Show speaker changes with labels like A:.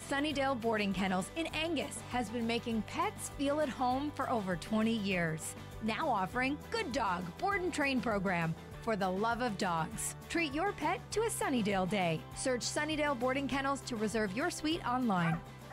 A: Sunnidale Boarding Kennels in Angus has been making pets feel at home for over 20 years. Now offering Good Dog Board and Train program for the love of dogs. Treat your pet to a Sunnidale day. Search Sunnidale Boarding Kennels to reserve your suite online.